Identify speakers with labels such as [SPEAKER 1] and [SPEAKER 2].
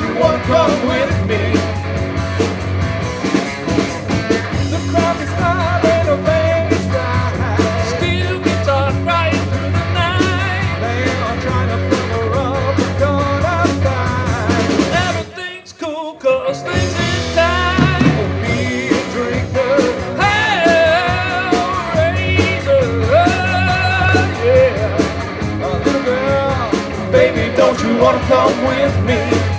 [SPEAKER 1] you wanna come with me? The crowd is smiling, a baby's right.
[SPEAKER 2] Steel guitar crying through the night.
[SPEAKER 1] They are trying to cover up, we're gonna find.
[SPEAKER 2] Everything's cool, cause things is tight.
[SPEAKER 1] Be a drinker,
[SPEAKER 2] Hellraiser, yeah.
[SPEAKER 1] a little girl, baby, don't you wanna come with me?